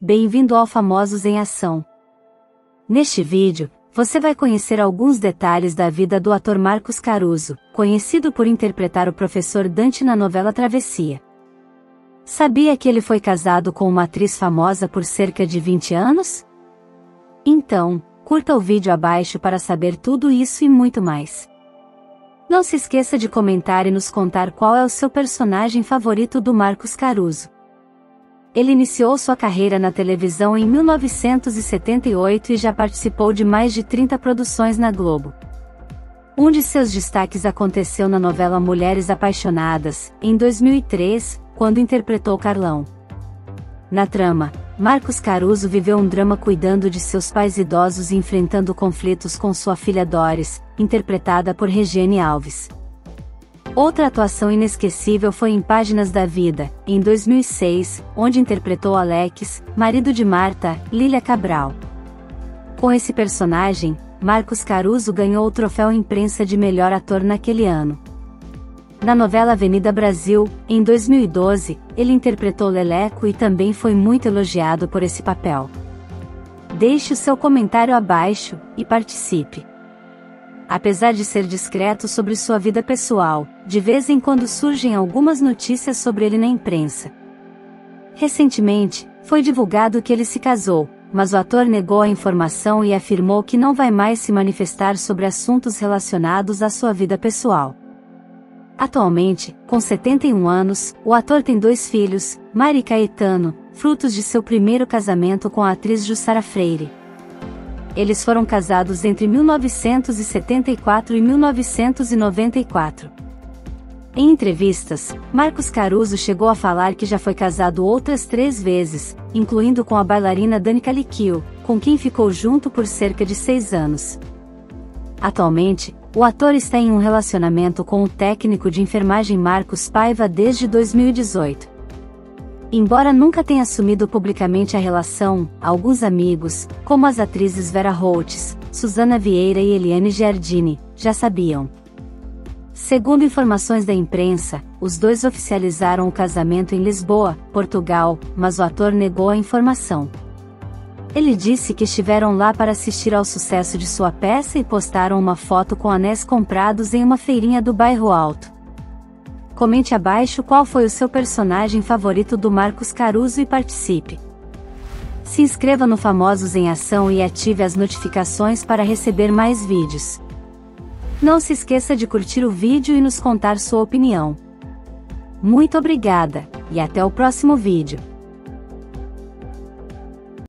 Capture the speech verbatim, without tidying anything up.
bem-vindo ao Famosos em Ação. Neste vídeo, você vai conhecer alguns detalhes da vida do ator Marcos Caruso, conhecido por interpretar o professor Dante na novela Travessia. Sabia que ele foi casado com uma atriz famosa por cerca de vinte anos? Então, curta o vídeo abaixo para saber tudo isso e muito mais. Não se esqueça de comentar e nos contar qual é o seu personagem favorito do Marcos Caruso. Ele iniciou sua carreira na televisão em mil novecentos e setenta e oito e já participou de mais de trinta produções na Globo. Um de seus destaques aconteceu na novela Mulheres Apaixonadas, em dois mil e três, quando interpretou Carlão. Na trama, Marcos Caruso viveu um drama cuidando de seus pais idosos e enfrentando conflitos com sua filha Doris, interpretada por Regiane Alves. Outra atuação inesquecível foi em Páginas da Vida, em dois mil e seis, onde interpretou Alex, marido de Marta, Lília Cabral. Com esse personagem, Marcos Caruso ganhou o troféu Imprensa de melhor ator naquele ano. Na novela Avenida Brasil, em dois mil e doze, ele interpretou Leleco e também foi muito elogiado por esse papel. Deixe o seu comentário abaixo, e participe. Apesar de ser discreto sobre sua vida pessoal, de vez em quando surgem algumas notícias sobre ele na imprensa. Recentemente, foi divulgado que ele se casou, mas o ator negou a informação e afirmou que não vai mais se manifestar sobre assuntos relacionados à sua vida pessoal. Atualmente, com setenta e um anos, o ator tem dois filhos, Mari e Caetano, frutos de seu primeiro casamento com a atriz Jussara Freire. Eles foram casados entre mil novecentos e setenta e quatro e mil novecentos e noventa e quatro. Em entrevistas, Marcos Caruso chegou a falar que já foi casado outras três vezes, incluindo com a bailarina Danica Licchio, com quem ficou junto por cerca de seis anos. Atualmente, o ator está em um relacionamento com o técnico de enfermagem Marcos Paiva desde dois mil e dezoito. Embora nunca tenha assumido publicamente a relação, alguns amigos, como as atrizes Vera Holtz, Suzana Vieira e Eliane Giardini, já sabiam. Segundo informações da imprensa, os dois oficializaram o casamento em Lisboa, Portugal, mas o ator negou a informação. Ele disse que estiveram lá para assistir ao sucesso de sua peça e postaram uma foto com anéis comprados em uma feirinha do Bairro Alto. Comente abaixo qual foi o seu personagem favorito do Marcos Caruso e participe. Se inscreva no Famosos em Ação e ative as notificações para receber mais vídeos. Não se esqueça de curtir o vídeo e nos contar sua opinião. Muito obrigada, e até o próximo vídeo.